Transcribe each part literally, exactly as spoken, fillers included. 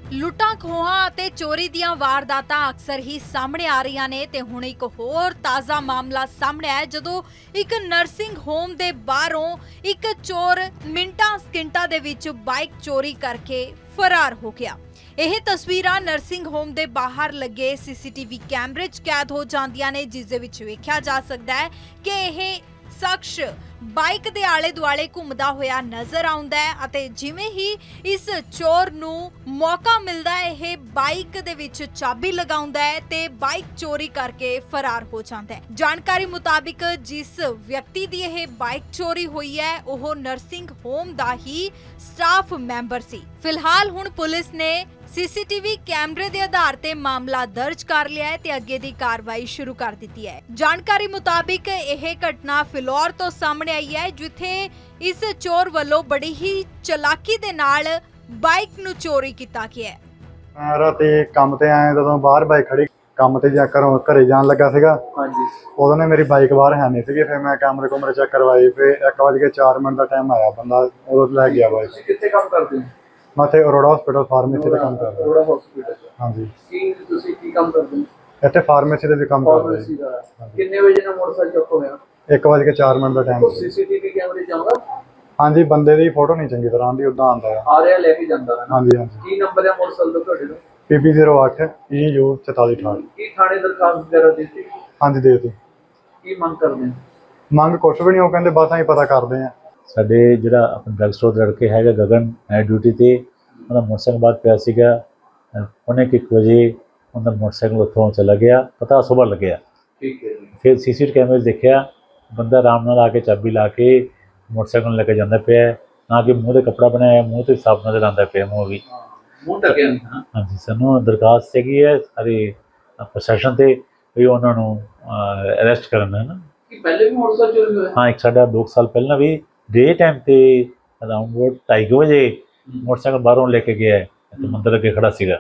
लुट्टां खोहां ते चोरी दीयां वारदातां अक्सर ही सामने आ रही ने ते हुण एक होर ताज़ा मामला सामने आया जदों एक नर्सिंग होम दे बाहरों एक चोर मिंटां सकिंटां दे विच बाइक चोरी करके फरार हो गया। यह तस्वीरां नर्सिंग होम दे बाहर लगे सीसीटीवी कैमरे च कैद हो जांदियां ने, जिस दे विच वेख्या जा सकदा है कि यह शख्स बाइक दे आले दुआले घुमदा होया नजर आउंदा है अते जिवें ही इस चोर नू मौका मिलदा है यह बाइक दे विच चाबी लगाउंदा है ते बाइक चोरी करके फरार हो जांदा है। जानकारी मुताबिक जिस व्यक्ति दी यह बाइक चोरी हुई है ओह नर्सिंग होम दा ही स्टाफ मैंबर सी। फिलहाल हुण पुलिस ने सीसीटीवी कैमरे के आधार ते मामला दर्ज कर लिया है ते अगे दी कार्रवाई शुरू कर दी है। जानकारी मुताबिक यह घटना फिलौर तो सामने आई है जिथे इस चोर वालों बड़ी ही चलाकी दे नाल बाइक नू चोरी किया गया है। राती काम ते आए जदों बाहर बाइक खड़ी काम ते जा घरों घरे जान लगा सीगा। हां उदों ने मेरी बाइक बाहर है नहीं सी, फिर मैं कैमरे कुमरे चेक करवाई, फिर एक बज के चार मिनट का टाइम आया बंदा उदों ले गया बाइक। कित्थे काम करदे हो? मैं इत्थे अरोड़ा हॉस्पिटल फार्मेसी ते काम कर रहा। अरोड़ा हॉस्पिटल हां जी। की तुसी की काम करदे हो? इत्थे फार्मेसी दे भी काम कर रहे हैं। कितने बजे ना मोटरसाइकिल चुक होया? एक बज के चार मिनट का टाइम। सीसीटीवी कैमरे जाऊंगा। हां जी, बंदे दी फोटो नहीं चंगी तरह आंदी, उदां आंदा है आ रहा लेके जांदा है। हां जी हां जी। की नंबर है मोटरसाइकिल दा ਤੁਹਾਡੇ ਦਾ? पी पी ज़ीरो आठ ई यू चौतालीस अठाठ। की थाने दरखास्त वगैरह देती? हां जी देती। की मंग करदे? ਮੰਗ ਕੁਛ ਵੀ ਨਹੀਂ, ਉਹ ਕਹਿੰਦੇ ਬਸ ਅਸੀਂ ਪਤਾ ਕਰਦੇ ਆ। ਸਾਡੇ ਜਿਹੜਾ ਆਪਣਾ ਡਰਗ ਸਟੋਰ ਦਾ ਲੜਕੇ ਹੈਗਾ ਗਗਨ ਨਾਈਟ ਡਿਊਟੀ ਤੇ ਉਹਦਾ ਮੋਟਰਸਾਈਕਲ ਬਾਅਦ ਪਿਆ ਸੀਗਾ। ਉਹਨੇ ਇੱਕ ਵਜੇ ਉਹਦਾ ਮੋਟਰਸਾਈਕਲ ਉੱਥੋਂ ਚਲਾ ਗਿਆ, ਪਤਾ ਸੁਬਾਹ ਲੱਗਿਆ। ਠੀਕ ਹੈ ਜੀ। ਫਿਰ ਸੀਸੀਟੀਵੀ ਕੈਮਰੇ ਦੇਖਿਆ ਬੰਦਾ ਆਰਾਮ ਨਾਲ ਆ ਕੇ ਚਾਬੀ ਲਾ ਕੇ ਮੋਟਰਸਾਈਕਲ ਨੂੰ ਲੈ ਕੇ ਜਾਂਦਾ ਪਿਆ, ਨਾ ਕਿ ਮੂੰਹ 'ਤੇ ਕੱਪੜਾ ਬਣਾਇਆ, ਮੂੰਹ 'ਤੇ ਸਾਫ ਨਜ਼ਰ ਆਉਂਦਾ ਪਿਆ ਮੂੰਹ ਵੀ। ਮੂੰਹ ਢੱਕਿਆ ਨਹੀਂ? ਹਾਂ ਹਾਂਜੀ, ਸਾਨੂੰ ਦਰਖਾਸਤ ਹੈਗੀ ਹੈ ਸਾਰੇ ਪ੍ਰਸ਼ਾਸਨ 'ਤੇ ਵੀ ਉਹਨਾਂ ਨੂੰ ਅਰੈਸਟ ਕਰਨ ਹੈ ਨਾ। ਕਿ ਪਹਿਲੇ ਵੀ ਮੋਟਰਸਾਈਕਲ ਚੋਰੀ ਹੋਇਆ? हाँ, एक साढ़ा दो साल पहले भी डे टाइम पे अराउंड ढाई बजे मोटरसाइकिल बाहरों लेके गया है तो मंदिर अगे खड़ा सीगा।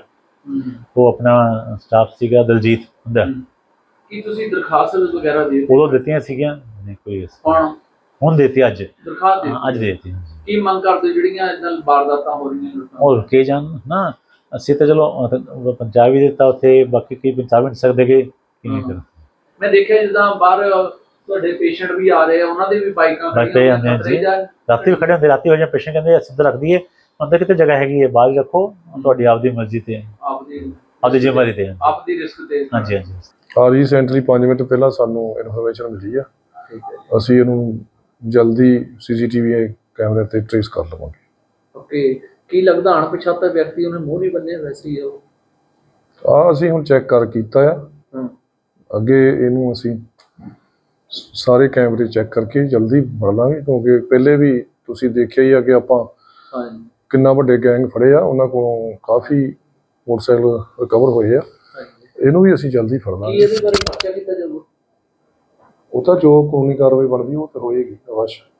वो अपना स्टाफ सीगा दलजीत हुंदा। की तुसी दरखास्त वगैरह दे उदों दित्तियां सीगियां नहीं कोई कौन हुण देती अज दरखास्त दे अज देती की मंग करदे ਜਿਹੜੀਆਂ ਇਦਾਂ ਵਾਰਦਾਤਾਂ ਹੋ ਰਹੀਆਂ ਲੁੱਟਾਂ और के जान ना ਅਸੀਂ ਤਾਂ ਚਲੋ ਪੰਜਾਬ ਵੀ ਦਿੱਤਾ ਉੱਥੇ ਬਾਕੀ ਕੀ ਪੰਜਾਬ ਨਹੀਂ ਸਕਦੇ ਕਿ ਕਿਵੇਂ ਕਰ। ਮੈਂ ਦੇਖਿਆ ਜਿੱਦਾਂ ਬਾਹਰ ਤੁਹਾਡੇ ਪੇਸ਼ੈਂਟ ਵੀ ਆ ਰਹੇ ਆ, ਉਹਨਾਂ ਦੇ ਵੀ ਬਾਈਕਾਂ ਖੜੀਆਂ ਹੁੰਦੀਆਂ, ਰਾਤੀ ਵੀ ਖੜੇ ਹੁੰਦੇ, ਰਾਤੀ ਹੋ ਜਾਂ ਪੇਸ਼ੈਂਟ ਕਹਿੰਦੇ ਸਿੱਧਾ ਰੱਖ ਦਈਏ, ਅੰਦਰ ਕਿਤੇ ਜਗ੍ਹਾ ਹੈਗੀ ਹੈ ਬਾਹਰ ਰੱਖੋ, ਤੁਹਾਡੀ ਆਪਦੀ ਮਰਜ਼ੀ ਤੇ ਆਪਦੀ ਆਪਦੀ ਜ਼ਿੰਮੇਵਾਰੀ ਤੇ ਆਪਦੀ ਰਿਸਕ ਤੇ। ਹਾਂਜੀ ਹਾਂਜੀ। ਆ ਰੀਸੈਂਟਲੀ ਪੰਜ ਮਿੰਟ ਪਹਿਲਾਂ ਸਾਨੂੰ ਇਨਫੋਰਮੇਸ਼ਨ ਮਿਲੀ ਆ, ਅਸੀਂ ਇਹਨੂੰ ਜਲਦੀ ਸੀਸੀਟੀਵੀ ਕੈਮਰੇ ਤੇ ਟ੍ਰੇਸ ਕਰ ਲਵਾਂਗੇ। ਓਕੇ, ਕੀ ਲੱਗਦਾ ਅਣਪਛਾਤਾ ਵਿਅਕਤੀ ਉਹਨੇ ਮੂੰਹ ਨਹੀਂ ਬੰਨਿਆ ਵੈਸੇ ਹੀ ਉਹ ਆ ਅਸੀਂ ਹੁਣ ਚੈੱਕ ਕਰ ਕੀਤਾ ਆ, ਅੱਗੇ ਇਹਨੂੰ ਅਸੀਂ ਸਾਰੇ ਕੈਮਰੇ ਚੈੱਕ ਕਰਕੇ ਜਲਦੀ ਫੜ ਲਾਂਗੇ, ਕਿਉਂਕਿ ਪਹਿਲੇ ਵੀ ਤੁਸੀਂ ਦੇਖਿਆ ਹੀ ਆ ਕਿ ਆਪਾਂ ਕਿੰਨਾ ਵੱਡੇ ਗੈਂਗ ਫੜੇ ਆ, ਉਹਨਾਂ ਕੋਲੋਂ ਕਾਫੀ ਮੋਟਰਸਾਈਕਲ ਰਿਕਵਰ ਹੋਏ ਆ, ਇਹਨੂੰ ਵੀ ਅਸੀਂ ਜਲਦੀ ਫੜ ਲਾਂਗੇ। ਇਹਦੇ ਬਾਰੇ ਪੁੱਛਿਆ ਕੀਤਾ ਜਾਊਗਾ? ਉਹ ਤਾਂ ਜੋ ਕਾਨੂੰਨੀ ਕਾਰਵਾਈ ਬਣਦੀ ਉਹ ਤਾਂ ਹੋਏਗੀ ਅਵਸ਼।